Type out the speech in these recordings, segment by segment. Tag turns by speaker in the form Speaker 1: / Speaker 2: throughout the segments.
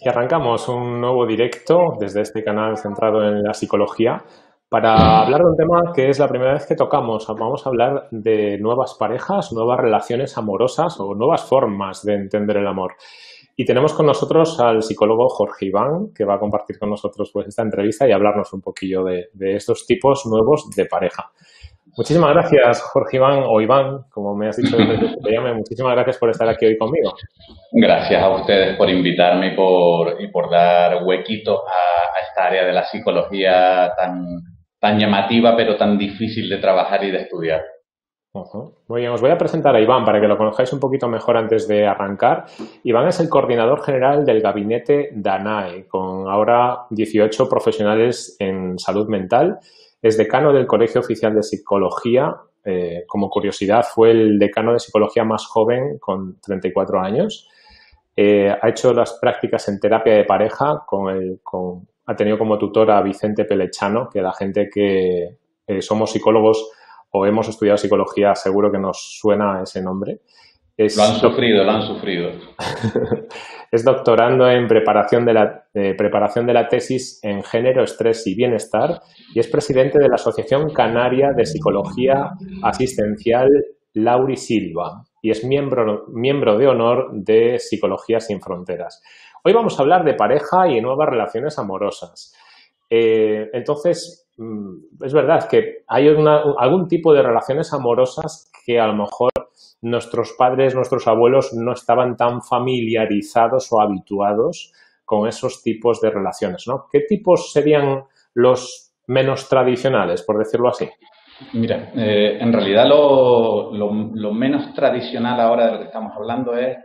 Speaker 1: Y arrancamos un nuevo directo desde este canal centrado en la psicología para hablar de un tema que es la primera vez que tocamos. Vamos a hablar de nuevas parejas, nuevas relaciones amorosas o nuevas formas de entender el amor. Y tenemos con nosotros al psicólogo Jorge Iván, que va a compartir con nosotros pues, esta entrevista y hablarnos un poquillo de estos tipos nuevos de pareja. Muchísimas gracias, Jorge Iván, o Iván, como me has dicho desde que te llame. Muchísimas gracias por estar aquí hoy conmigo.
Speaker 2: Gracias a ustedes por invitarme y por dar huequito a esta área de la psicología tan llamativa, pero tan difícil de trabajar y de estudiar.
Speaker 1: Muy bien, os voy a presentar a Iván para que lo conozcáis un poquito mejor antes de arrancar. Iván es el coordinador general del gabinete DANAE, con ahora 18 profesionales en salud mental. Es decano del Colegio Oficial de Psicología. Como curiosidad, fue el decano de psicología más joven con 34 años. Ha hecho las prácticas en terapia de pareja, ha tenido como tutora a Vicente Pelechano, que la gente que somos psicólogos o hemos estudiado psicología seguro que nos suena ese nombre.
Speaker 2: Lo han sufrido.
Speaker 1: Es doctorando en preparación de la tesis en género, estrés y bienestar y es presidente de la Asociación Canaria de Psicología Asistencial Lauri Silva y es miembro de honor de Psicología Sin Fronteras. Hoy vamos a hablar de pareja y nuevas relaciones amorosas. Entonces, es verdad que hay algún tipo de relaciones amorosas que a lo mejor nuestros padres, nuestros abuelos no estaban tan familiarizados o habituados con esos tipos de relaciones, ¿no? ¿Qué tipos serían los menos tradicionales, por decirlo así?
Speaker 2: Mira, en realidad lo menos tradicional ahora de lo que estamos hablando es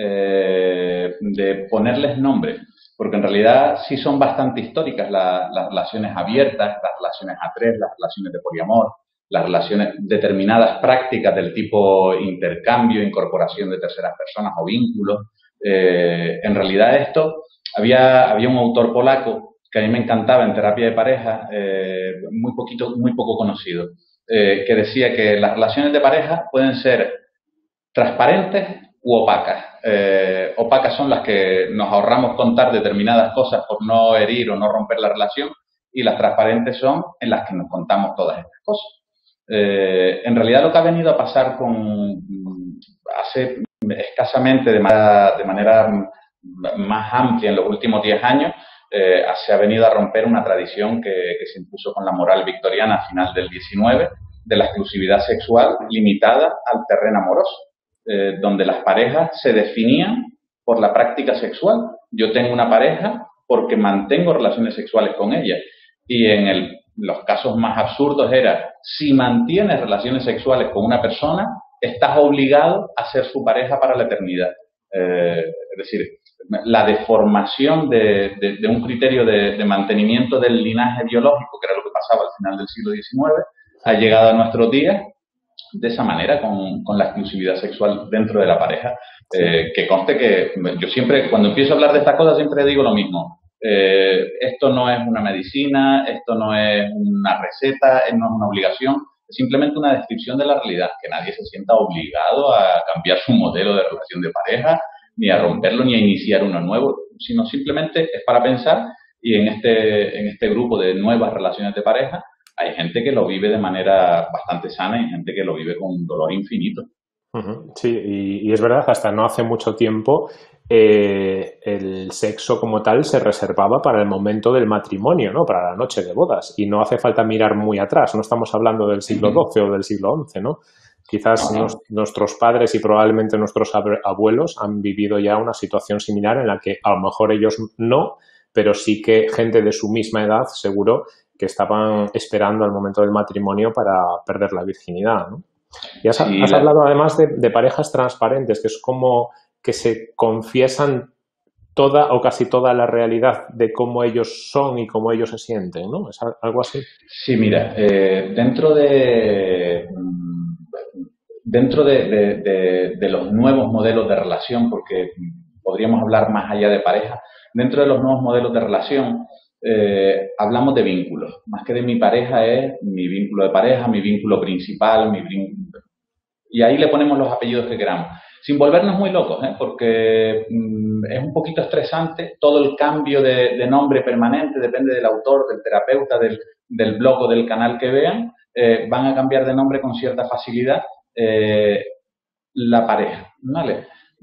Speaker 2: de ponerles nombre, porque en realidad sí son bastante históricas las relaciones abiertas, las relaciones a tres, las relaciones de poliamor, las relaciones, determinadas prácticas del tipo intercambio, incorporación de terceras personas o vínculos. En realidad había un autor polaco que a mí me encantaba en terapia de pareja, muy poco conocido, que decía que las relaciones de pareja pueden ser transparentes u opacas. Opacas son las que nos ahorramos contar determinadas cosas por no herir o no romper la relación, y las transparentes son en las que nos contamos todas estas cosas. En realidad lo que ha venido a pasar hace escasamente de manera más amplia en los últimos 10 años, se ha venido a romper una tradición que se impuso con la moral victoriana a final del XIX, de la exclusividad sexual limitada al terreno amoroso, donde las parejas se definían por la práctica sexual. Yo tengo una pareja porque mantengo relaciones sexuales con ella, y los casos más absurdos era: si mantienes relaciones sexuales con una persona, estás obligado a ser su pareja para la eternidad. Es decir, la deformación de un criterio de mantenimiento del linaje biológico, que era lo que pasaba al final del siglo XIX, ha llegado a nuestros días de esa manera, con la exclusividad sexual dentro de la pareja. Que conste que yo siempre, cuando empiezo a hablar de estas cosas, siempre digo lo mismo. Esto no es una medicina, esto no es una receta, no es una obligación, es simplemente una descripción de la realidad, que nadie se sienta obligado a cambiar su modelo de relación de pareja, ni a romperlo, ni a iniciar uno nuevo, sino simplemente es para pensar. Y en este grupo de nuevas relaciones de pareja hay gente que lo vive de manera bastante sana y gente que lo vive con un dolor infinito.
Speaker 1: Sí, y es verdad, hasta no hace mucho tiempo el sexo como tal se reservaba para el momento del matrimonio, ¿no? Para la noche de bodas. Y no hace falta mirar muy atrás, no estamos hablando del siglo XII o del siglo XI, ¿no? Quizás nuestros padres y probablemente nuestros abuelos han vivido ya una situación similar en la que a lo mejor ellos no, pero sí que gente de su misma edad seguro que estaban esperando el momento del matrimonio para perder la virginidad, ¿no? Y has hablado además de parejas transparentes, que es como que se confiesan toda o casi toda la realidad de cómo ellos son y cómo ellos se sienten, ¿no? ¿Es algo así?
Speaker 2: Sí, mira, dentro de los nuevos modelos de relación, porque podríamos hablar más allá de pareja, dentro de los nuevos modelos de relación hablamos de vínculos. Más que de mi pareja es mi vínculo de pareja, mi vínculo principal, y ahí le ponemos los apellidos que queramos. sin volvernos muy locos, porque es un poquito estresante todo el cambio de nombre permanente, depende del autor, del terapeuta, del blog o del canal que vean, van a cambiar de nombre con cierta facilidad la pareja, ¿vale?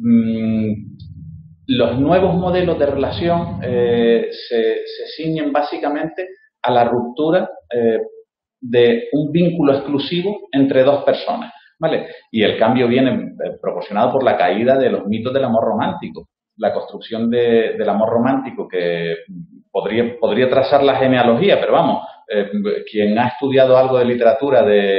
Speaker 2: Los nuevos modelos de relación se ciñen básicamente a la ruptura de un vínculo exclusivo entre dos personas, ¿vale? Y el cambio viene proporcionado por la caída de los mitos del amor romántico, la construcción del amor romántico que podría trazar la genealogía, pero vamos, quien ha estudiado algo de literatura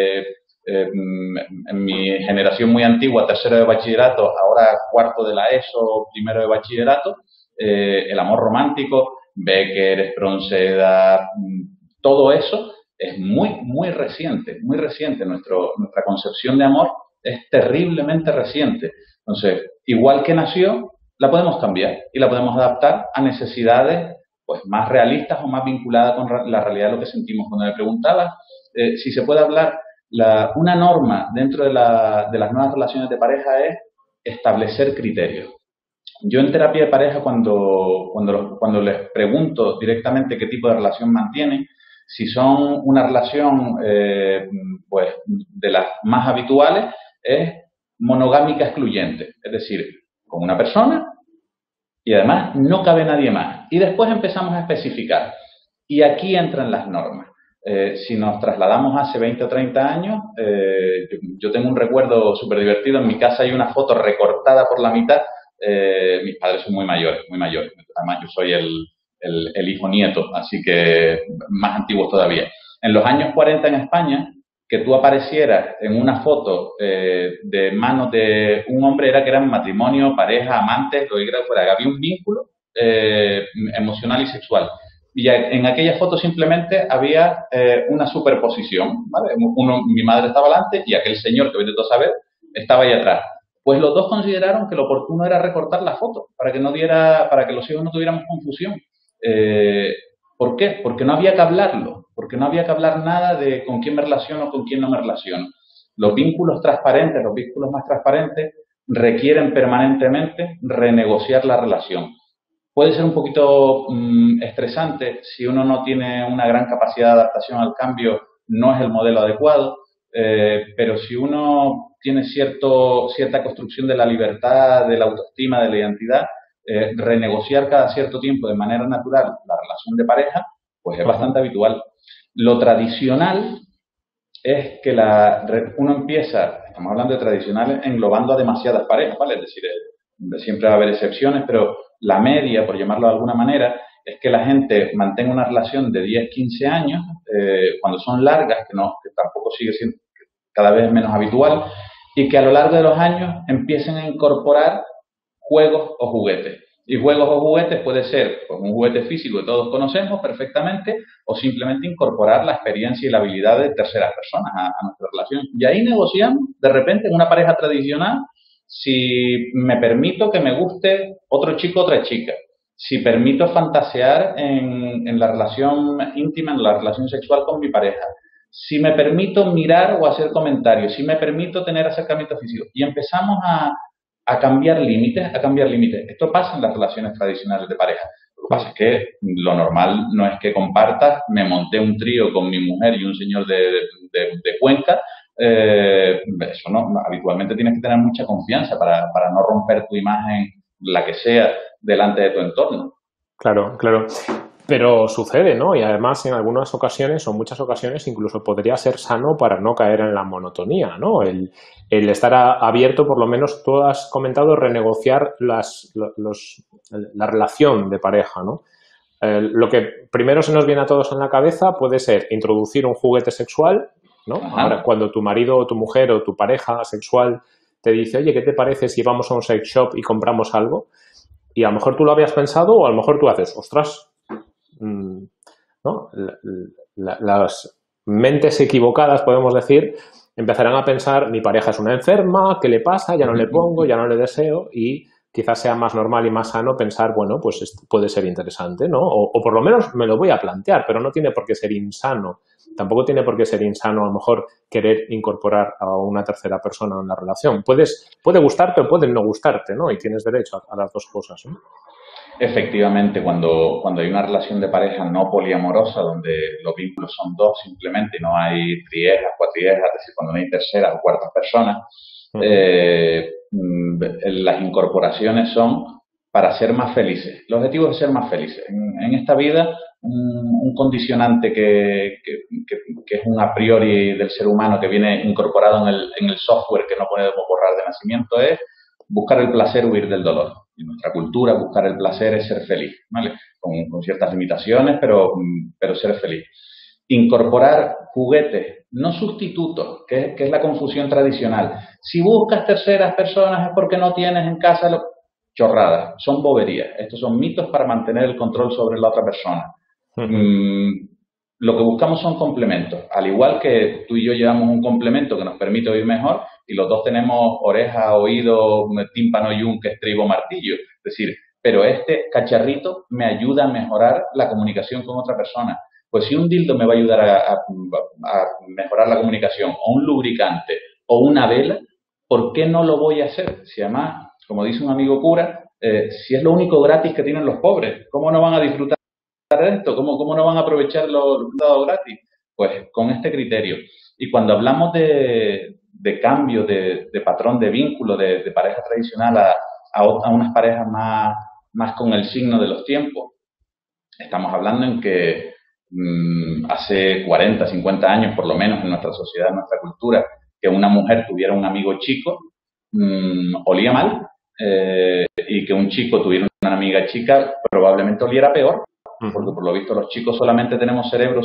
Speaker 2: en mi generación muy antigua, tercero de bachillerato, ahora cuarto de la ESO, primero de bachillerato, el amor romántico, Becker, Espronceda, todo eso es muy reciente, muy reciente. Nuestra concepción de amor es terriblemente reciente. Entonces, igual que nació, la podemos cambiar y la podemos adaptar a necesidades pues más realistas o más vinculadas con la realidad de lo que sentimos. Cuando me preguntabas si se puede hablar, una norma dentro de las nuevas relaciones de pareja es establecer criterios. Yo en terapia de pareja, cuando les pregunto directamente qué tipo de relación mantienen, si son una relación pues de las más habituales, es monogámica excluyente, es decir, con una persona y además no cabe nadie más. Y después empezamos a especificar. Y aquí entran las normas. Si nos trasladamos hace 20 o 30 años, yo tengo un recuerdo súper divertido. En mi casa hay una foto recortada por la mitad. Mis padres son muy mayores, muy mayores. Además, yo soy el hijo nieto, así que más antiguos todavía. En los años 40 en España, que tú aparecieras en una foto de manos de un hombre era que eran matrimonio, pareja, amantes, lo que fuera, había un vínculo emocional y sexual. Y en aquella foto simplemente había una superposición, ¿vale? Mi madre estaba delante y aquel señor, que hoy de todo saber, estaba ahí atrás. Pues los dos consideraron que lo oportuno era recortar la foto para que los hijos no tuviéramos confusión. ¿Por qué? Porque no había que hablarlo, porque no había que hablar nada de con quién me relaciono o con quién no me relaciono. Los vínculos transparentes, los vínculos más transparentes, requieren permanentemente renegociar la relación. Puede ser un poquito estresante si uno no tiene una gran capacidad de adaptación al cambio, no es el modelo adecuado, pero si uno tiene cierta construcción de la libertad, de la autoestima, de la identidad, renegociar cada cierto tiempo de manera natural la relación de pareja, pues es bastante habitual. Lo tradicional es que uno empieza, estamos hablando de tradicionales, englobando a demasiadas parejas, ¿vale? Es decir, siempre va a haber excepciones, pero la media, por llamarlo de alguna manera, es que la gente mantenga una relación de 10, 15 años, cuando son largas, que tampoco sigue siendo cada vez menos habitual, y que a lo largo de los años empiecen a incorporar juegos o juguetes. Y juegos o juguetes puede ser pues, un juguete físico que todos conocemos perfectamente o simplemente incorporar la experiencia y la habilidad de terceras personas a nuestra relación. Y ahí negociamos, de repente, en una pareja tradicional, si me permito que me guste otro chico o otra chica, si permito fantasear en la relación íntima, en la relación sexual con mi pareja, si me permito mirar o hacer comentarios, si me permito tener acercamiento físico. Y empezamos a cambiar límites, Esto pasa en las relaciones tradicionales de pareja. Lo que pasa es que lo normal no es que compartas, me monté un trío con mi mujer y un señor de Cuenca. Eso no, habitualmente tienes que tener mucha confianza para no romper tu imagen, la que sea, delante de tu entorno.
Speaker 1: Claro, claro. Pero sucede, ¿no? Y además en algunas ocasiones o muchas ocasiones incluso podría ser sano para no caer en la monotonía, ¿no? El estar abierto, por lo menos tú has comentado, renegociar la relación de pareja, ¿no? Lo que primero se nos viene a todos en la cabeza puede ser introducir un juguete sexual, ¿no?
Speaker 2: Ajá.
Speaker 1: Ahora, cuando tu marido o tu mujer o tu pareja sexual te dice, oye, ¿qué te parece si vamos a un sex shop y compramos algo? Y a lo mejor tú lo habías pensado o a lo mejor tú haces, ostras, ¿no? Las mentes equivocadas, podemos decir, empezarán a pensar, mi pareja es una enferma, ¿qué le pasa? Ya no le pongo, ya no le deseo y quizás sea más normal y más sano pensar, bueno, pues puede ser interesante, ¿no? O por lo menos me lo voy a plantear, pero no tiene por qué ser insano tampoco tiene por qué ser insano a lo mejor querer incorporar a una tercera persona en la relación. Puede gustarte o puede no gustarte, ¿no? Y tienes derecho a las dos cosas, ¿no?
Speaker 2: Efectivamente, cuando hay una relación de pareja no poliamorosa, donde los vínculos son dos simplemente y no hay triejas, cuatriejas, es decir, cuando no hay terceras o cuartas personas, las incorporaciones son para ser más felices. El objetivo es ser más felices. En esta vida, un condicionante que es un a priori del ser humano, que viene incorporado en el software que no podemos borrar de nacimiento, es buscar el placer, huir del dolor. En nuestra cultura, buscar el placer es ser feliz, ¿vale? Con ciertas limitaciones, pero ser feliz. Incorporar juguetes, no sustitutos, que es la confusión tradicional. Si buscas terceras personas es porque no tienes en casa chorradas, son boberías. Estos son mitos para mantener el control sobre la otra persona. Lo que buscamos son complementos. Al igual que tú y yo llevamos un complemento que nos permite oír mejor, y los dos tenemos oreja, oído, tímpano, yunque, estribo, martillo. Es decir, pero este cacharrito me ayuda a mejorar la comunicación con otra persona. Pues si un dildo me va a ayudar a mejorar la comunicación, o un lubricante, o una vela, ¿por qué no lo voy a hacer? Si además, como dice un amigo cura, si es lo único gratis que tienen los pobres, ¿cómo no van a disfrutar de esto? ¿Cómo no van a aprovechar lo dado gratis? Pues con este criterio. Y cuando hablamos de cambio de patrón de vínculo de pareja tradicional a unas parejas más con el signo de los tiempos, estamos hablando en que hace 40, 50 años, por lo menos en nuestra sociedad, en nuestra cultura, que una mujer tuviera un amigo chico olía mal, y que un chico tuviera una amiga chica probablemente oliera peor, porque por lo visto los chicos solamente tenemos cerebro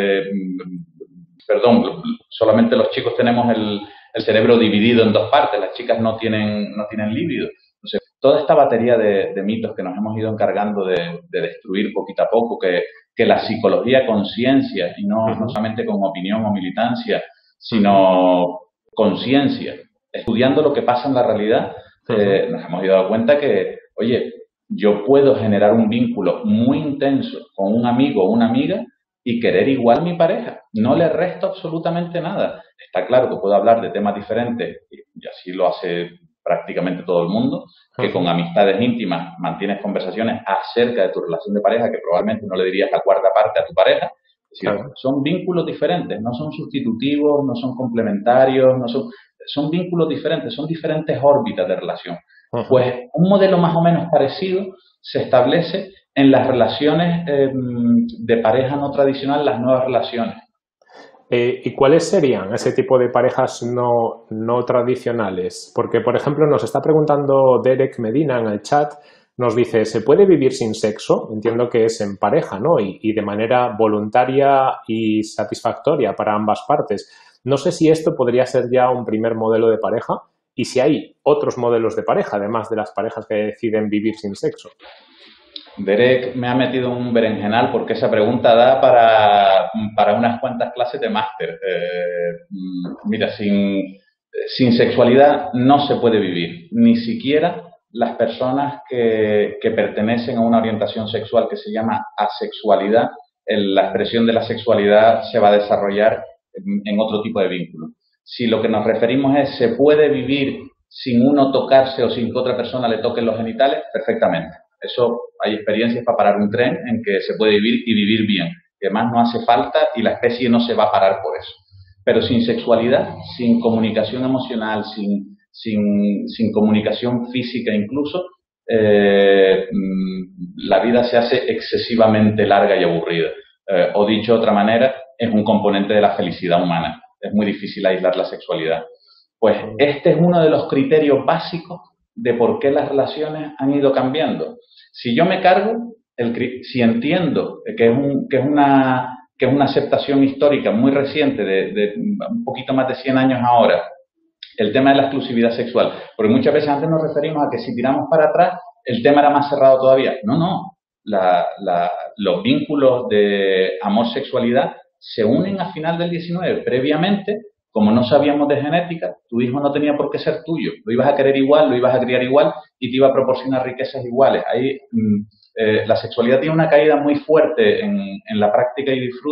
Speaker 2: solamente los chicos tenemos el cerebro dividido en dos partes, las chicas no tienen líbido. Entonces, toda esta batería de mitos que nos hemos ido encargando de destruir poquito a poco, que la psicología con ciencia, y no solamente con opinión o militancia, sino con ciencia, estudiando lo que pasa en la realidad, nos hemos ido dando cuenta que, oye, yo puedo generar un vínculo muy intenso con un amigo o una amiga y querer igual a mi pareja. No le resto absolutamente nada. Está claro que puedo hablar de temas diferentes, y así lo hace prácticamente todo el mundo, que con amistades íntimas mantienes conversaciones acerca de tu relación de pareja que probablemente no le dirías la cuarta parte a tu pareja. Es decir, son vínculos diferentes, no son sustitutivos, no son complementarios, son vínculos diferentes, son diferentes órbitas de relación. Pues un modelo más o menos parecido se establece en las relaciones de pareja no tradicional, las nuevas relaciones.
Speaker 1: ¿Y cuáles serían ese tipo de parejas no tradicionales? Porque, por ejemplo, nos está preguntando Derek Medina en el chat, nos dice, ¿se puede vivir sin sexo? Entiendo que es en pareja, ¿no? Y de manera voluntaria y satisfactoria para ambas partes. No sé si esto podría ser ya un primer modelo de pareja y si hay otros modelos de pareja, además de las parejas que deciden vivir sin sexo.
Speaker 2: Derek me ha metido un berenjenal porque esa pregunta da para unas cuantas clases de máster. Mira, sin sexualidad no se puede vivir, ni siquiera las personas que pertenecen a una orientación sexual que se llama asexualidad. La expresión de la sexualidad se va a desarrollar en otro tipo de vínculo. Si lo que nos referimos es se puede vivir sin uno tocarse o sin que otra persona le toque los genitales, perfectamente. Eso hay experiencias para parar un tren en que se puede vivir y vivir bien. Que además no hace falta y la especie no se va a parar por eso. Pero sin sexualidad, sin comunicación emocional, sin comunicación física incluso, la vida se hace excesivamente larga y aburrida. O dicho de otra manera, es un componente de la felicidad humana. Es muy difícil aislar la sexualidad. Pues este es uno de los criterios básicos de por qué las relaciones han ido cambiando. Si yo me cargo, si entiendo que es una aceptación histórica muy reciente, de un poquito más de 100 años ahora, el tema de la exclusividad sexual, porque muchas veces antes nos referimos a que si tiramos para atrás, el tema era más cerrado todavía. No. Los vínculos de amor-sexualidad se unen a final del 19. Previamente, como no sabíamos de genética, tu hijo no tenía por qué ser tuyo. Lo ibas a querer igual, lo ibas a criar igual y te iba a proporcionar riquezas iguales. Ahí la sexualidad tiene una caída muy fuerte en la práctica y disfrute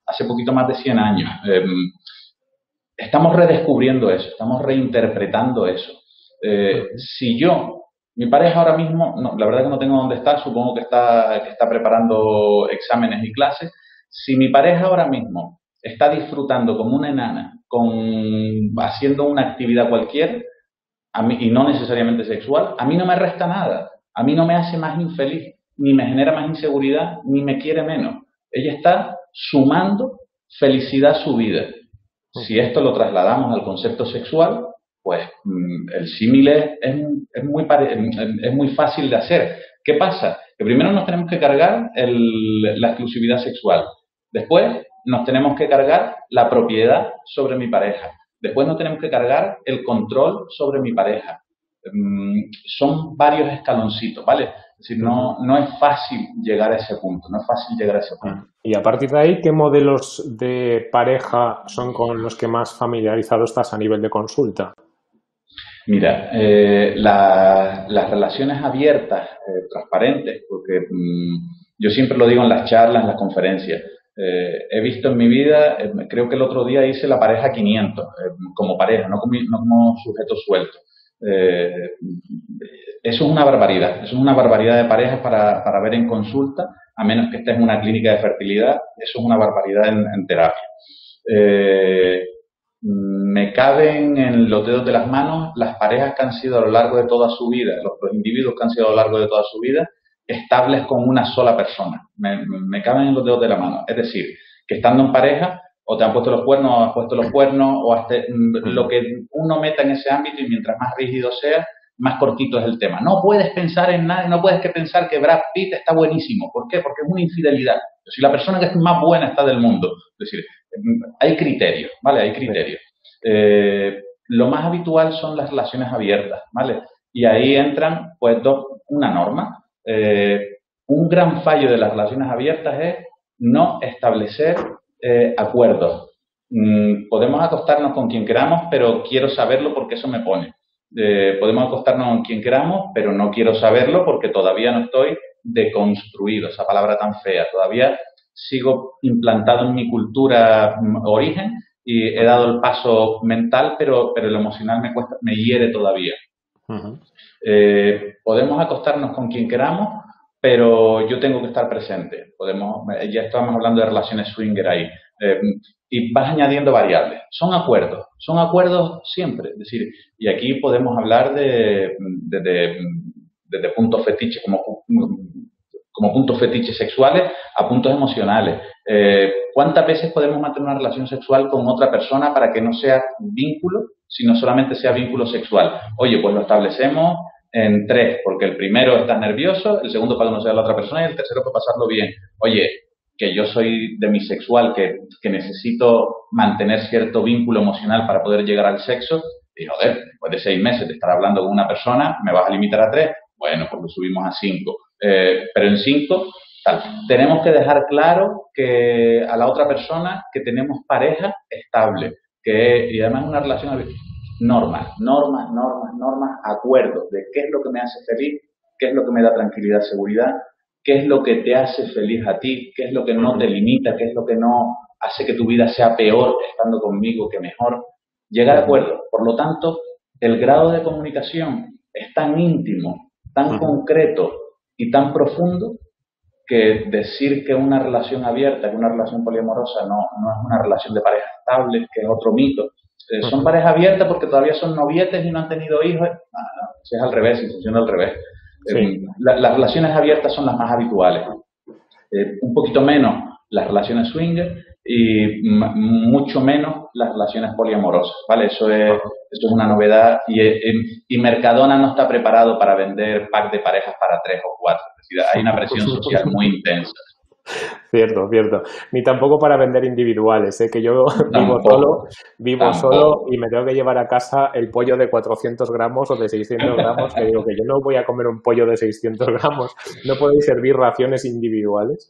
Speaker 2: hace poquito más de 100 años. Estamos redescubriendo eso, estamos reinterpretando eso. Si yo, mi pareja ahora mismo, no, la verdad que no tengo dónde está, supongo que está preparando exámenes y clases. Si mi pareja ahora mismo está disfrutando como una enana, haciendo una actividad cualquiera, a mí, y no necesariamente sexual, a mí no me resta nada, a mí no me hace más infeliz, ni me genera más inseguridad, ni me quiere menos. Ella está sumando felicidad a su vida. Si esto lo trasladamos al concepto sexual, pues el símil es muy fácil de hacer. ¿Qué pasa? Que primero nos tenemos que cargar la exclusividad sexual. Después nos tenemos que cargar la propiedad sobre mi pareja. Después nos tenemos que cargar el control sobre mi pareja. Son varios escaloncitos, ¿vale? Es decir, no es fácil llegar a ese punto, no es fácil llegar a ese punto.
Speaker 1: Y a partir de ahí, ¿qué modelos de pareja son con los que más familiarizado estás a nivel de consulta?
Speaker 2: Mira, las relaciones abiertas, transparentes, porque yo siempre lo digo en las charlas, en las conferencias, he visto en mi vida, creo que el otro día hice la pareja 500, como pareja, no como sujeto suelto. Eso es una barbaridad de parejas para ver en consulta, a menos que estés en una clínica de fertilidad, eso es una barbaridad en terapia. Me caben en los dedos de las manos las parejas que han sido a lo largo de toda su vida, los individuos que han sido a lo largo de toda su vida, estables con una sola persona. Me caben en los dedos de la mano. Es decir, que estando en pareja, o te han puesto los cuernos, o has puesto los cuernos, o hasta lo que uno meta en ese ámbito, y mientras más rígido sea, más cortito es el tema. No puedes pensar en nada, no puedes pensar que Brad Pitt está buenísimo. ¿Por qué? Porque es una infidelidad. Si la persona que es más buena está del mundo, es decir, hay criterios, ¿vale? Hay criterios. Lo más habitual son las relaciones abiertas, ¿vale? Y ahí entran, pues, una norma. Un gran fallo de las relaciones abiertas es no establecer acuerdos. Podemos acostarnos con quien queramos, pero quiero saberlo porque eso me pone. Podemos acostarnos con quien queramos, pero no quiero saberlo porque todavía no estoy deconstruido, esa palabra tan fea. Todavía sigo implantado en mi cultura origen y he dado el paso mental, pero el emocional me hiere todavía. Podemos acostarnos con quien queramos, pero yo tengo que estar presente. Ya estamos hablando de relaciones swinger ahí. Y vas añadiendo variables. Son acuerdos siempre. Es decir, y aquí podemos hablar desde puntos fetiches como puntos fetiches sexuales a puntos emocionales. ¿Cuántas veces podemos mantener una relación sexual con otra persona para que no sea vínculo, sino solamente sea vínculo sexual? Oye, pues lo establecemos en 3, porque el primero estás nervioso, el segundo para conocer a la otra persona y el tercero para pasarlo bien. Oye, que yo soy demisexual, que necesito mantener cierto vínculo emocional para poder llegar al sexo, y joder, después de 6 meses de estar hablando con una persona, ¿me vas a limitar a 3? Bueno, pues lo subimos a 5. Pero en 5, tenemos que dejar claro que a la otra persona que tenemos pareja estable, y además una relación normas, acuerdos de qué es lo que me hace feliz, qué es lo que me da tranquilidad, seguridad, qué es lo que te hace feliz a ti, qué es lo que no te limita, qué es lo que no hace que tu vida sea peor estando conmigo que mejor. Llegar a acuerdos. Por lo tanto, el grado de comunicación es tan íntimo, tan concreto y tan profundo que decir que una relación abierta, que una relación poliamorosa no es una relación de pareja estable, que es otro mito. Son parejas abiertas porque todavía son novietes y no han tenido hijos. Es al revés, y funciona al revés. Sí. Las relaciones abiertas son las más habituales. Un poquito menos las relaciones swinger y mucho menos las relaciones poliamorosas, ¿vale? Eso es una novedad y Mercadona no está preparado para vender pack de parejas para 3 o 4. Es decir, hay una presión social muy intensa.
Speaker 1: Cierto. Ni tampoco para vender individuales, que yo vivo solo y me tengo que llevar a casa el pollo de 400 gramos o de 600 gramos, que digo que yo no voy a comer un pollo de 600 gramos, no podéis servir raciones individuales.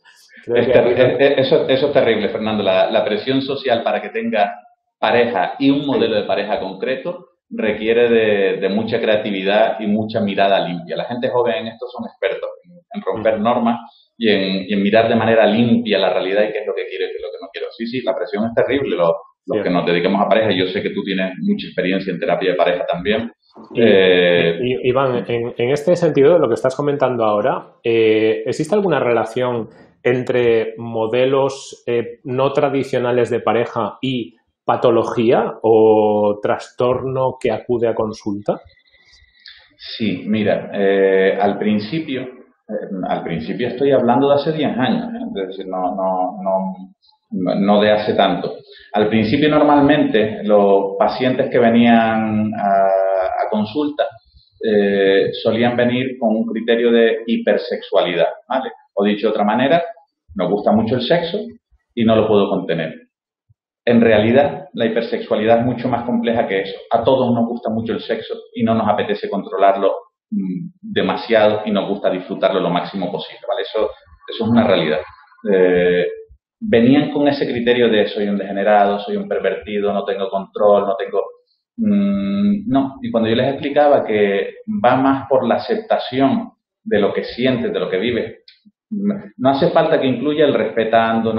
Speaker 2: Eso es terrible, Fernando. La presión social para que tenga pareja y un modelo de pareja concreto requiere de mucha creatividad y mucha mirada limpia. La gente joven en esto son expertos en romper normas. y en mirar de manera limpia la realidad y qué es lo que quiero y qué es lo que no quiero. Sí, la presión es terrible. Los que nos dedicamos a pareja, yo sé que tú tienes mucha experiencia en terapia de pareja también.
Speaker 1: Iván, en este sentido de lo que estás comentando ahora, ¿existe alguna relación entre modelos no tradicionales de pareja y patología o trastorno que acude a consulta?
Speaker 2: Sí, mira, al principio estoy hablando de hace 10 años, es decir, no de hace tanto. Al principio normalmente los pacientes que venían a consulta solían venir con un criterio de hipersexualidad, ¿vale? O dicho de otra manera, nos gusta mucho el sexo y no lo puedo contener. En realidad, la hipersexualidad es mucho más compleja que eso. A todos nos gusta mucho el sexo y no nos apetece controlarlo demasiado y nos gusta disfrutarlo lo máximo posible, ¿vale? Eso es una realidad. Venían con ese criterio de soy un degenerado, soy un pervertido, no tengo control, no tengo... no, y cuando yo les explicaba que va más por la aceptación de lo que sientes, de lo que vives, no hace falta que incluya el respetando,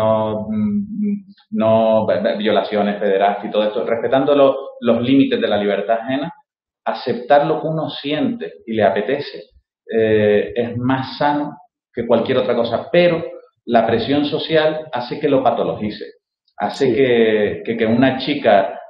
Speaker 2: no violaciones, pederastia y todo esto, respetando los límites de la libertad ajena, aceptar lo que uno siente y le apetece es más sano que cualquier otra cosa, pero la presión social hace que lo patologice, hace que una chica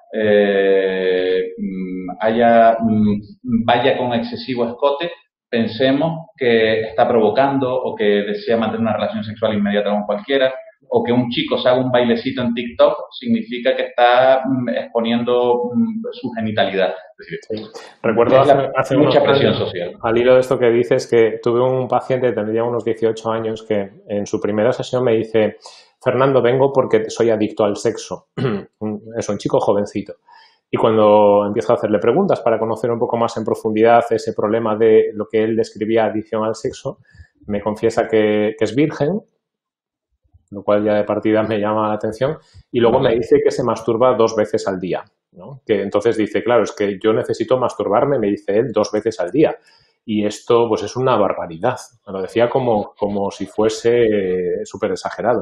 Speaker 2: vaya con excesivo escote, pensemos que está provocando o que desea mantener una relación sexual inmediata con cualquiera, o que un chico se haga un bailecito en TikTok significa que está exponiendo su genitalidad. Es decir,
Speaker 1: recuerdo hace
Speaker 2: mucha
Speaker 1: unos
Speaker 2: presión
Speaker 1: años,
Speaker 2: social.
Speaker 1: Al hilo de esto que dices, que tuve un paciente, tendría unos 18 años, que en su primera sesión me dice: Fernando, vengo porque soy adicto al sexo. Es un chico jovencito. Y cuando empiezo a hacerle preguntas para conocer un poco más en profundidad ese problema de lo que él describía adicción al sexo, me confiesa que es virgen, lo cual ya de partida me llama la atención, y luego me dice que se masturba 2 veces al día, ¿no? Que entonces dice, claro, es que yo necesito masturbarme, me dice él, 2 veces al día. Y esto pues es una barbaridad. Me lo decía como si fuese súper exagerado.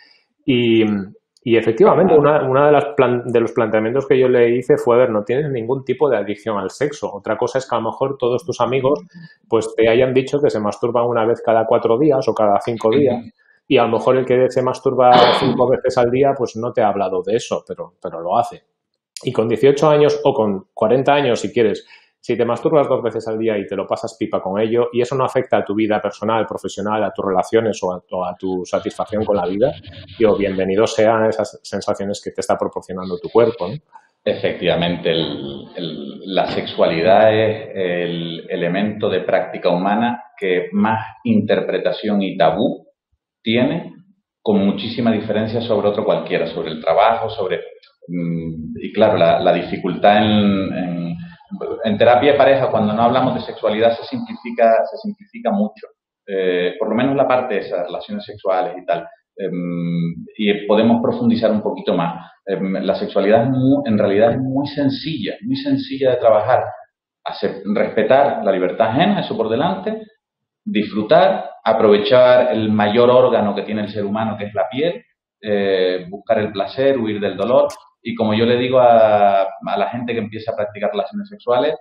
Speaker 1: Y efectivamente, una de los planteamientos que yo le hice fue: a ver, no tienes ningún tipo de adicción al sexo. Otra cosa es que a lo mejor todos tus amigos pues te hayan dicho que se masturban una vez cada 4 días o cada 5 días, y a lo mejor el que se masturba 5 veces al día pues no te ha hablado de eso, pero lo hace. Y con 18 años o con 40 años, si quieres, si te masturbas 2 veces al día y te lo pasas pipa con ello, y eso no afecta a tu vida personal, profesional, a tus relaciones o a tu satisfacción con la vida, digo, bienvenidos sean esas sensaciones que te está proporcionando tu cuerpo, ¿no?
Speaker 2: Efectivamente, la sexualidad es el elemento de práctica humana que más interpretación y tabú tiene, con muchísima diferencia sobre otro cualquiera, sobre el trabajo, y claro, la dificultad en terapia de pareja, cuando no hablamos de sexualidad, se simplifica mucho. Por lo menos la parte de esas relaciones sexuales y tal. Y podemos profundizar un poquito más. La sexualidad en realidad es muy sencilla de trabajar. Respetar la libertad ajena, eso por delante, disfrutar, aprovechar el mayor órgano que tiene el ser humano, que es la piel, buscar el placer, huir del dolor. Y como yo le digo a la gente que empieza a practicar relaciones sexuales,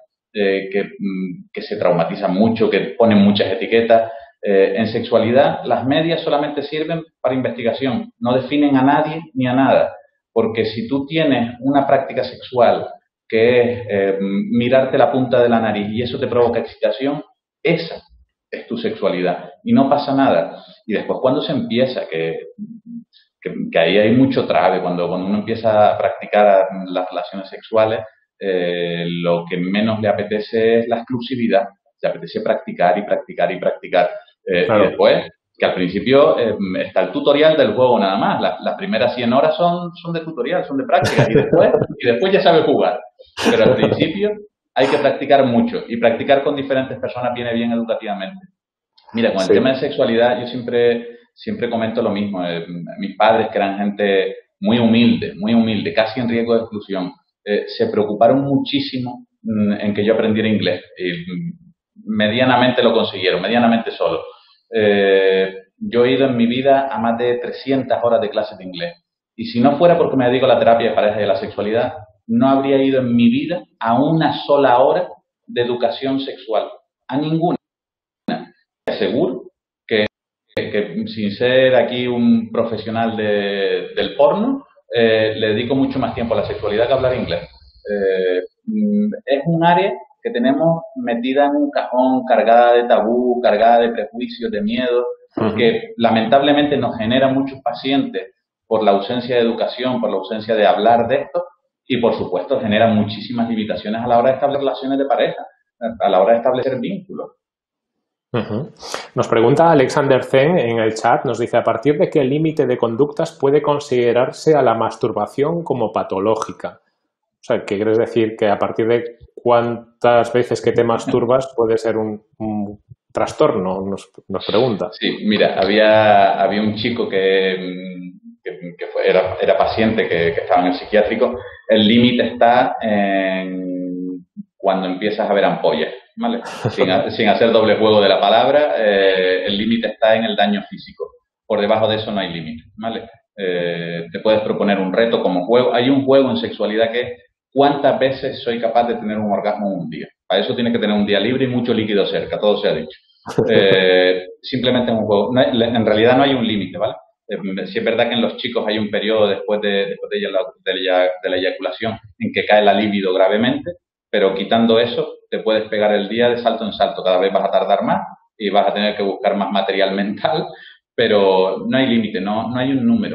Speaker 2: que se traumatizan mucho, que ponen muchas etiquetas, en sexualidad las medias solamente sirven para investigación, no definen a nadie ni a nada. Porque si tú tienes una práctica sexual que es mirarte la punta de la nariz y eso te provoca excitación, esa es tu sexualidad y no pasa nada. Y después cuando se empieza, que ahí hay mucho trabe, cuando uno empieza a practicar las relaciones sexuales, lo que menos le apetece es la exclusividad, le apetece practicar y practicar y practicar.
Speaker 1: Claro.
Speaker 2: Y después, que al principio está el tutorial del juego nada más, las primeras 100 horas son de tutorial, son de práctica, y después ya sabe jugar. Pero al principio hay que practicar mucho, y practicar con diferentes personas viene bien educativamente. Mira, con el tema de sexualidad yo siempre comento lo mismo. Mis padres, que eran gente muy humilde, casi en riesgo de exclusión, se preocuparon muchísimo en que yo aprendiera inglés. Y medianamente lo consiguieron, medianamente solo. yo he ido en mi vida a más de 300 horas de clases de inglés. Y si no fuera porque me dedico a la terapia de pareja y a la sexualidad, no habría ido en mi vida a una sola hora de educación sexual. A ninguna. Seguro que sin ser aquí un profesional del porno, le dedico mucho más tiempo a la sexualidad que a hablar inglés. Es un área que tenemos metida en un cajón, cargada de tabú, cargada de prejuicios, de miedo, que lamentablemente nos genera muchos pacientes por la ausencia de educación, por la ausencia de hablar de esto, y por supuesto genera muchísimas limitaciones a la hora de establecer relaciones de pareja, a la hora de establecer vínculos.
Speaker 1: Nos pregunta Alexander Zen en el chat, nos dice: ¿a partir de qué límite de conductas puede considerarse a la masturbación como patológica? O sea, ¿qué quieres decir? Que a partir de cuántas veces que te masturbas puede ser un trastorno, nos pregunta.
Speaker 2: Sí, mira, había un chico que era paciente, que estaba en el psiquiátrico. El límite está en cuando empiezas a ver ampollas, ¿vale? Sin hacer doble juego de la palabra, el límite está en el daño físico. Por debajo de eso no hay límite, ¿vale? Te puedes proponer un reto como juego. Hay un juego en sexualidad que es ¿cuántas veces soy capaz de tener un orgasmo en un día? Para eso tienes que tener un día libre y mucho líquido cerca, todo se ha dicho. Simplemente es un juego. En realidad no hay un límite, ¿vale? Sí es verdad que en los chicos hay un periodo después de la eyaculación en que cae la libido gravemente, pero quitando eso, te puedes pegar el día de salto en salto. Cada vez vas a tardar más y vas a tener que buscar más material mental, pero no hay límite, no hay un número.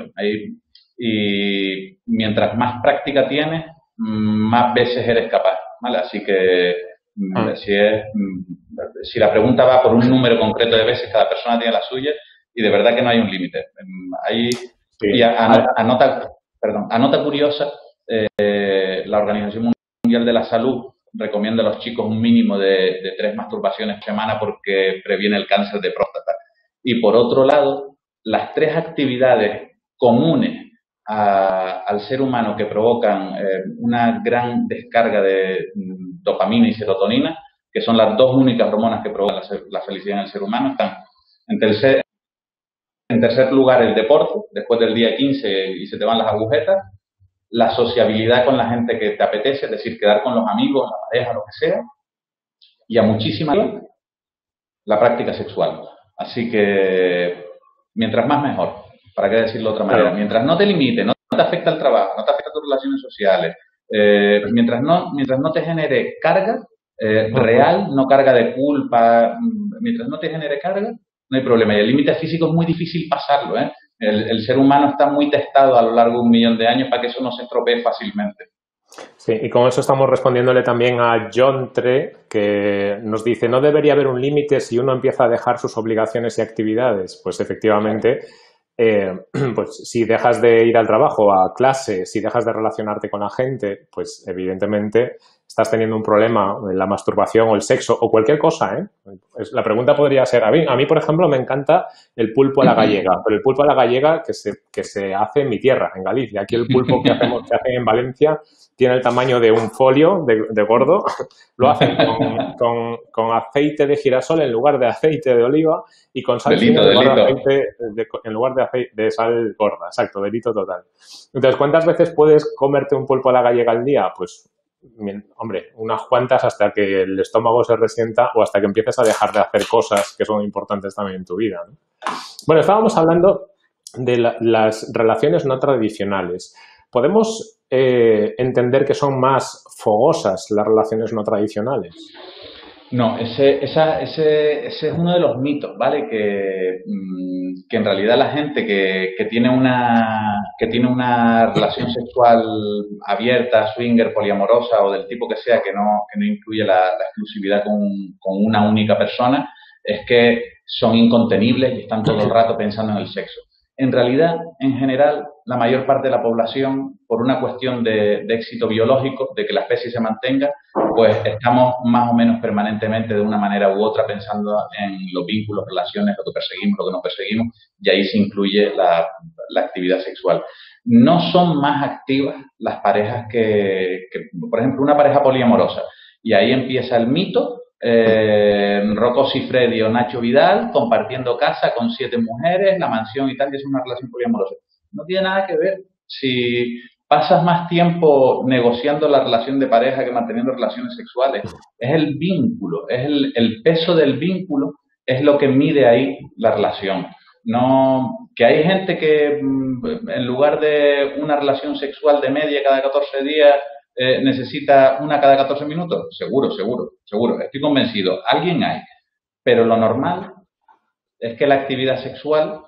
Speaker 2: Y mientras más práctica tienes, más veces eres capaz, ¿vale? Así que si la pregunta va por un número concreto de veces, cada persona tiene la suya, y de verdad que no hay un límite. Y anota curiosa, la Organización Mundial de la Salud recomienda a los chicos un mínimo de 3 masturbaciones por semana porque previene el cáncer de próstata. Y por otro lado, las 3 actividades comunes al ser humano que provocan una gran descarga de dopamina y serotonina, que son las 2 únicas hormonas que provocan la felicidad en el ser humano, están en tercer lugar el deporte, después del día 15 y se te van las agujetas, la sociabilidad con la gente que te apetece, es decir, quedar con los amigos, la pareja, lo que sea, y a muchísima gente, la práctica sexual. Así que mientras más mejor, para qué decirlo de otra manera, mientras no te limite, no te afecta el trabajo, no te afecta tus relaciones sociales, mientras no te genere carga real, no carga de culpa, mientras no te genere carga, no hay problema. Y el límite físico es muy difícil pasarlo, ¿eh? El ser humano está muy testado a lo largo de 1.000.000 de años para que eso no se estropee fácilmente.
Speaker 1: Sí, y con eso estamos respondiéndole también a John Tre, que nos dice: ¿no debería haber un límite si uno empieza a dejar sus obligaciones y actividades? Pues efectivamente, pues si dejas de ir al trabajo, a clase, si dejas de relacionarte con la gente, pues evidentemente estás teniendo un problema en la masturbación o el sexo o cualquier cosa, ¿eh? La pregunta podría ser, a mí, por ejemplo, me encanta el pulpo a la gallega, pero el pulpo a la gallega que se hace en mi tierra, en Galicia. Aquí el pulpo que hacen en Valencia tiene el tamaño de un folio de gordo, lo hacen con aceite de girasol en lugar de aceite de oliva y con sal fina en lugar de sal gorda, exacto, delito total. Entonces, ¿cuántas veces puedes comerte un pulpo a la gallega al día? Pues, hombre, unas cuantas hasta que el estómago se resienta o hasta que empieces a dejar de hacer cosas que son importantes también en tu vida, ¿no? Bueno, estábamos hablando de las relaciones no tradicionales. ¿Podemos entender que son más fogosas las relaciones no tradicionales?
Speaker 2: No, ese es uno de los mitos, ¿vale? Que en realidad la gente que tiene una relación sexual abierta, swinger, poliamorosa o del tipo que sea, que no incluye la exclusividad con una única persona, es que son incontenibles y están todo el rato pensando en el sexo. En realidad, en general, la mayor parte de la población, por una cuestión de éxito biológico, de que la especie se mantenga, pues estamos más o menos permanentemente de una manera u otra pensando en los vínculos, relaciones, lo que perseguimos, lo que no perseguimos, y ahí se incluye la actividad sexual. No son más activas las parejas que, por ejemplo, una pareja poliamorosa, y ahí empieza el mito Rocco Siffredi o Nacho Vidal compartiendo casa con 7 mujeres, la mansión y tal, y es una relación poliamorosa. No tiene nada que ver. Si pasas más tiempo negociando la relación de pareja que manteniendo relaciones sexuales, es el vínculo, es el peso del vínculo, es lo que mide ahí la relación. No, que hay gente que en lugar de una relación sexual de media cada 14 días necesita una cada 14 minutos. Seguro, seguro, seguro. Estoy convencido. Alguien hay. Pero lo normal es que la actividad sexual,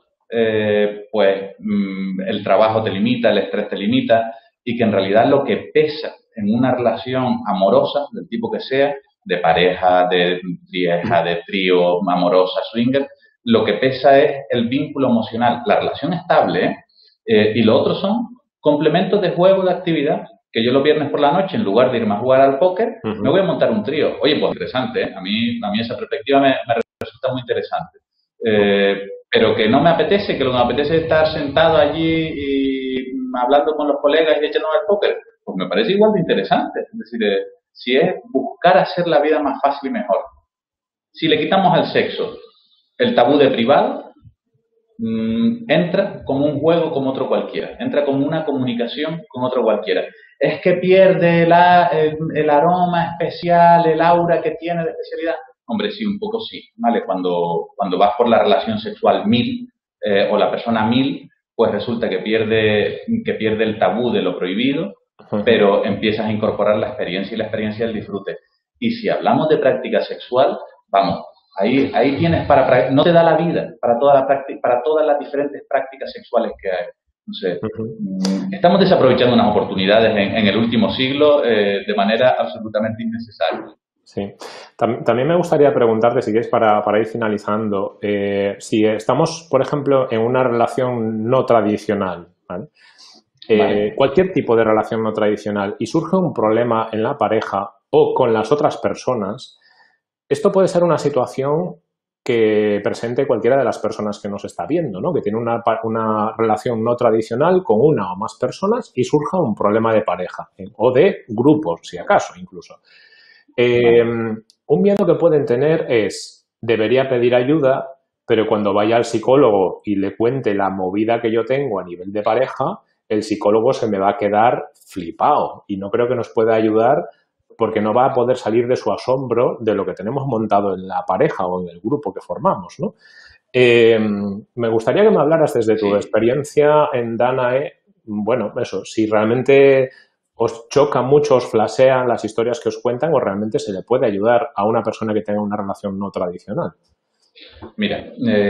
Speaker 2: el trabajo te limita, el estrés te limita, y que en realidad lo que pesa en una relación amorosa, del tipo que sea, de pareja, de vieja, de trío, amorosa, swinger, lo que pesa es el vínculo emocional, la relación estable, y lo otro son complementos de juego, de actividad, que yo los viernes por la noche, en lugar de irme a jugar al póker, me voy a montar un trío. Oye, pues interesante, ¿eh? A mí esa perspectiva me resulta muy interesante. Pero que no me apetece, que lo que me apetece es estar sentado allí y hablando con los colegas y echando al póker, pues me parece igual de interesante. Es decir, si es buscar hacer la vida más fácil y mejor. Si le quitamos al sexo el tabú de privado, entra como un juego como otro cualquiera, entra como una comunicación con otro cualquiera. Es que pierde el aroma especial, el aura que tiene de especialidad. Hombre, sí, un poco sí, ¿vale? Cuando vas por la relación sexual 1000 o la persona 1000, pues resulta que pierde el tabú de lo prohibido, pero empiezas a incorporar la experiencia y la experiencia del disfrute. Y si hablamos de práctica sexual, vamos, ahí tienes no te da la vida para todas las diferentes prácticas sexuales que hay. Entonces, estamos desaprovechando unas oportunidades en el último siglo de manera absolutamente innecesaria.
Speaker 1: Sí. También me gustaría preguntarte, si quieres, para ir finalizando, si estamos, por ejemplo, en una relación no tradicional, ¿vale? Vale. Cualquier tipo de relación no tradicional, y surge un problema en la pareja o con las otras personas, esto puede ser una situación que presente cualquiera de las personas que nos está viendo, ¿no? Que tiene una relación no tradicional con una o más personas y surja un problema de pareja o de grupos, si acaso, incluso. Un miedo que pueden tener es, debería pedir ayuda, pero cuando vaya al psicólogo y le cuente la movida que yo tengo a nivel de pareja, el psicólogo se me va a quedar flipado y no creo que nos pueda ayudar porque no va a poder salir de su asombro de lo que tenemos montado en la pareja o en el grupo que formamos, ¿no? Me gustaría que me hablaras desde tu experiencia en Danae, bueno, eso, si realmente os choca mucho, os flasean las historias que os cuentan o realmente se le puede ayudar a una persona que tenga una relación no tradicional.
Speaker 2: Mira,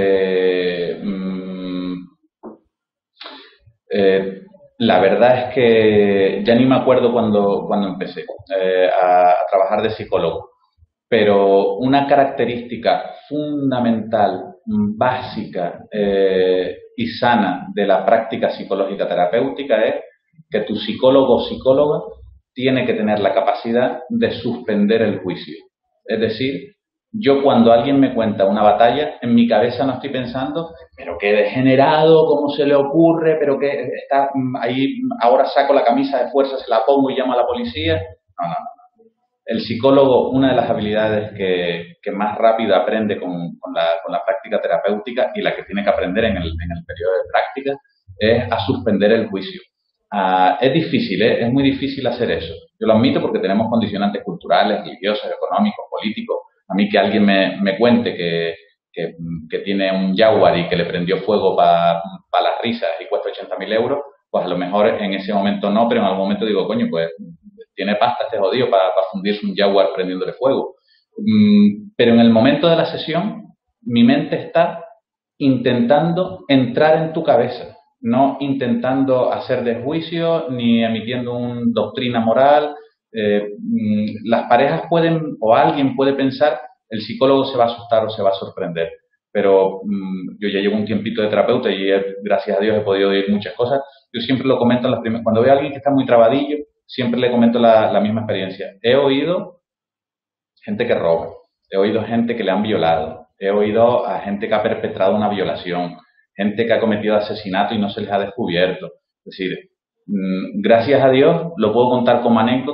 Speaker 2: la verdad es que ya ni me acuerdo cuando empecé a trabajar de psicólogo, pero una característica fundamental, básica y sana de la práctica psicológica terapéutica es que tu psicólogo o psicóloga tiene que tener la capacidad de suspender el juicio. Es decir, yo cuando alguien me cuenta una batalla, en mi cabeza no estoy pensando, pero qué degenerado, cómo se le ocurre, pero que está ahí, ahora saco la camisa de fuerza, se la pongo y llamo a la policía. No. El psicólogo, una de las habilidades que más rápido aprende con la práctica terapéutica y la que tiene que aprender en el periodo de práctica es a suspender el juicio. Es difícil, es muy difícil hacer eso. Yo lo admito porque tenemos condicionantes culturales, religiosos, económicos, políticos. A mí que alguien me cuente que tiene un Jaguar y que le prendió fuego para las risas y cuesta 80.000 euros, pues a lo mejor en ese momento no, pero en algún momento digo, coño, pues tiene pasta este jodido para fundirse un Jaguar prendiéndole fuego. Pero en el momento de la sesión, mi mente está intentando entrar en tu cabeza, no intentando hacer de juicio ni emitiendo una doctrina moral. Las parejas pueden, o alguien puede pensar, el psicólogo se va a asustar o se va a sorprender. Pero yo ya llevo un tiempito de terapeuta y gracias a Dios he podido oír muchas cosas. Yo siempre lo comento en las primeras, cuando veo a alguien que está muy trabadillo, siempre le comento la misma experiencia. He oído gente que roba, he oído gente que le han violado, he oído a gente que ha perpetrado una violación, gente que ha cometido asesinato y no se les ha descubierto. Es decir, gracias a Dios lo puedo contar como anécdota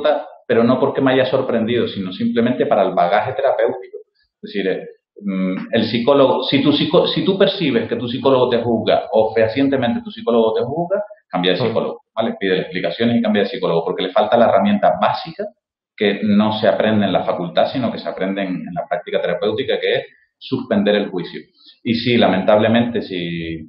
Speaker 2: pero no porque me haya sorprendido, sino simplemente para el bagaje terapéutico. Es decir, el psicólogo, si tú percibes que tu psicólogo te juzga o fehacientemente tu psicólogo te juzga, cambia de psicólogo, ¿vale? Pide explicaciones y cambia de psicólogo, porque le falta la herramienta básica que no se aprende en la facultad, sino que se aprende en la práctica terapéutica, que es suspender el juicio. Y sí, lamentablemente, si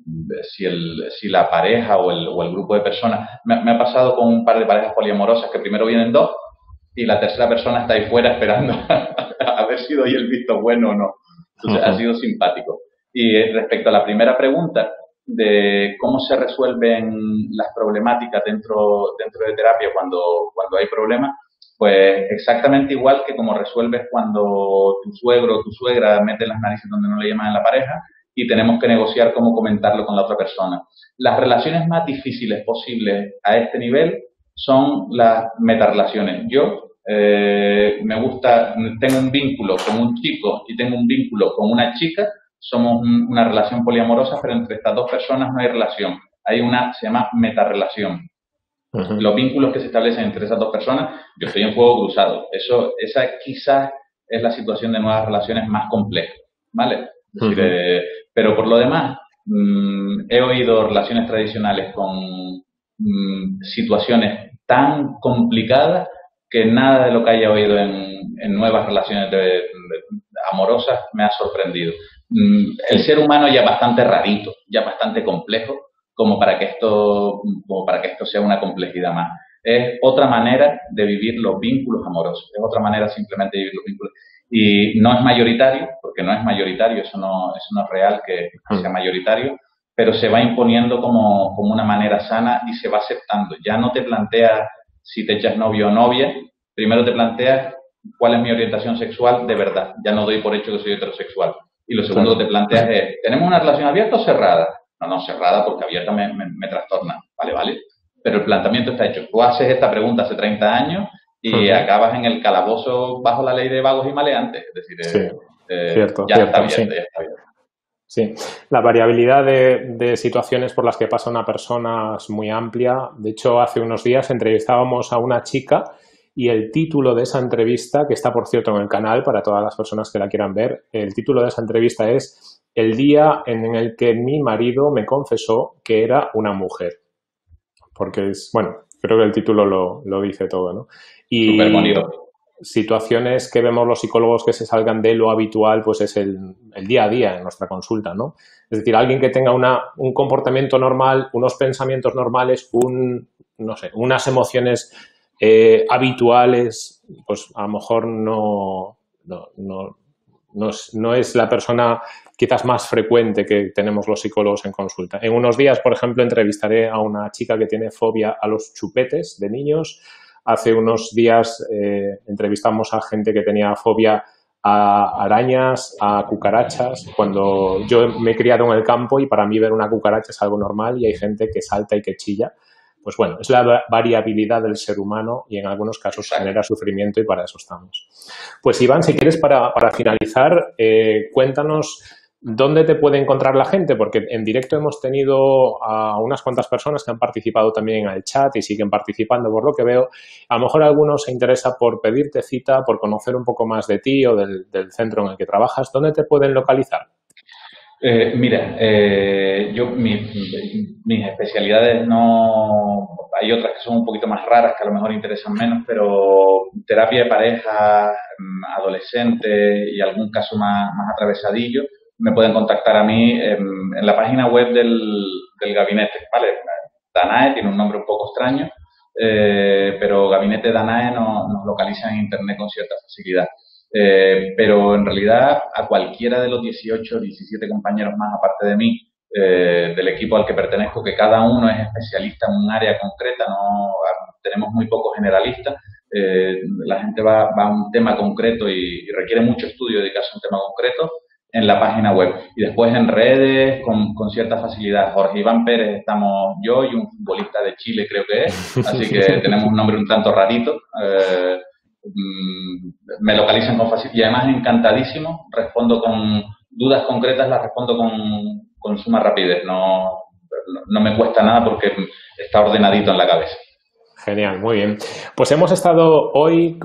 Speaker 2: la pareja o el grupo de personas, me ha pasado con un par de parejas poliamorosas que primero vienen dos y la tercera persona está ahí fuera esperando a ver si doy el visto bueno o no. Entonces, ha sido simpático. Y respecto a la primera pregunta de cómo se resuelven las problemáticas dentro de terapia cuando hay problemas, pues exactamente igual que como resuelves cuando tu suegro o tu suegra mete las narices donde no le llaman a la pareja y tenemos que negociar cómo comentarlo con la otra persona. Las relaciones más difíciles posibles a este nivel son las metarrelaciones. Yo me gusta, tengo un vínculo con un chico y tengo un vínculo con una chica, somos una relación poliamorosa, pero entre estas dos personas no hay relación. Hay se llama metarrelación. Los vínculos que se establecen entre esas dos personas, yo estoy en fuego cruzado. Esa quizás es la situación de nuevas relaciones más compleja, ¿vale? Es decir, pero por lo demás, he oído relaciones tradicionales con situaciones tan complicadas que nada de lo que haya oído en nuevas relaciones amorosas me ha sorprendido. El ser humano ya es bastante rarito, ya bastante complejo, como para que esto sea una complejidad más. Es otra manera de vivir los vínculos amorosos, es otra manera simplemente de vivir los vínculos. Y no es mayoritario, porque no es mayoritario, eso no es real que sea mayoritario, pero se va imponiendo como una manera sana y se va aceptando. Ya no te planteas si te echas novio o novia, primero te planteas cuál es mi orientación sexual de verdad. Ya no doy por hecho que soy heterosexual. Y lo segundo que te planteas es, ¿tenemos una relación abierta o cerrada? No, cerrada porque abierta me trastorna. Vale. Pero el planteamiento está hecho. Tú haces esta pregunta hace 30 años y acabas en el calabozo bajo la ley de vagos y maleantes. Es decir,
Speaker 1: cierto,
Speaker 2: está abierto.
Speaker 1: Sí, la variabilidad de situaciones por las que pasa una persona es muy amplia. De hecho, hace unos días entrevistábamos a una chica y el título de esa entrevista, que está, por cierto, en el canal para todas las personas que la quieran ver, el título de esa entrevista es El día en el que mi marido me confesó que era una mujer. Porque creo que el título lo dice todo, ¿no? Y
Speaker 2: súper bonito.
Speaker 1: Situaciones que vemos los psicólogos que se salgan de lo habitual, pues es el día a día en nuestra consulta, ¿no? Es decir, alguien que tenga un comportamiento normal, unos pensamientos normales, unas emociones habituales, pues a lo mejor no es la persona quizás más frecuente que tenemos los psicólogos en consulta. En unos días, por ejemplo, entrevistaré a una chica que tiene fobia a los chupetes de niños. Hace unos días entrevistamos a gente que tenía fobia a arañas, a cucarachas. Cuando yo me he criado en el campo y para mí ver una cucaracha es algo normal y hay gente que salta y que chilla. Pues bueno, es la variabilidad del ser humano y en algunos casos genera sufrimiento y para eso estamos. Pues Iván, si quieres para finalizar, cuéntanos dónde te puede encontrar la gente, porque en directo hemos tenido a unas cuantas personas que han participado también en el chat y siguen participando por lo que veo. A lo mejor a algunos se interesa por pedirte cita, por conocer un poco más de ti o del centro en el que trabajas. ¿Dónde te pueden localizar?
Speaker 2: Mira, yo mis especialidades hay otras que son un poquito más raras que a lo mejor interesan menos, pero terapia de pareja, adolescente y algún caso más atravesadillo, me pueden contactar a mí en la página web del gabinete, ¿vale? Danae tiene un nombre un poco extraño, pero Gabinete Danae nos localiza en internet con cierta facilidad. Pero en realidad a cualquiera de los 18 o 17 compañeros más aparte de mí del equipo al que pertenezco, que cada uno es especialista en un área concreta, no tenemos muy pocos generalistas, la gente va a un tema concreto y requiere mucho estudio dedicarse a un tema concreto en la página web y después en redes con cierta facilidad. Jorge Iván Pérez estamos yo y un futbolista de Chile creo que es, así que tenemos un nombre un tanto rarito. Me localizan con facilidad y además encantadísimo, respondo con dudas concretas, las respondo con suma rapidez, no me cuesta nada porque está ordenadito en la cabeza.
Speaker 1: Genial, muy bien. Pues hemos estado hoy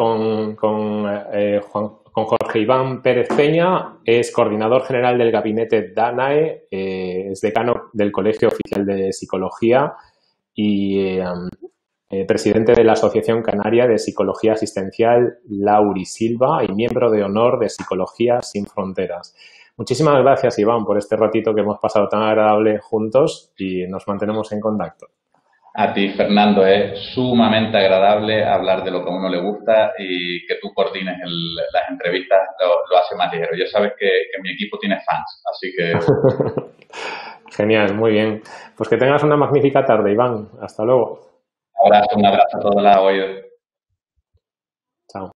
Speaker 1: con Jorge Iván Pérez Peña, es coordinador general del gabinete DANAE, es decano del Colegio Oficial de Psicología y presidente de la Asociación Canaria de Psicología Asistencial Lauri Silva y miembro de honor de Psicología Sin Fronteras. Muchísimas gracias, Iván, por este ratito que hemos pasado tan agradable juntos y nos mantenemos en contacto.
Speaker 2: A ti, Fernando, es sumamente agradable hablar de lo que a uno le gusta y que tú coordines las entrevistas lo hace más ligero. Ya sabes que mi equipo tiene fans, así que...
Speaker 1: Genial, muy bien. Pues que tengas una magnífica tarde, Iván. Hasta luego.
Speaker 2: Un abrazo a todos la oído.
Speaker 1: Chao.